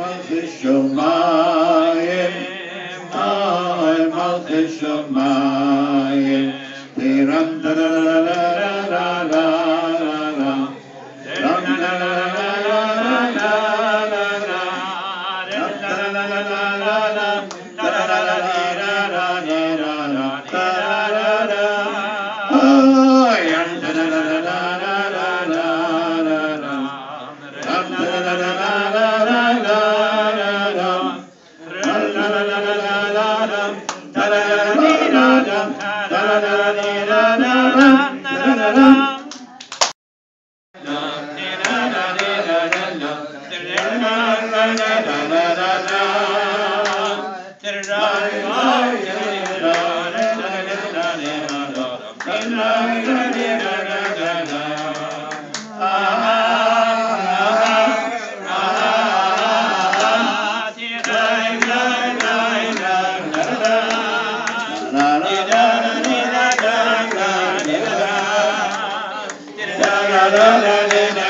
Malchus Shomayim, ay Malchus Shomayim, tiram da da da da da da da, ram da da da da da la la la la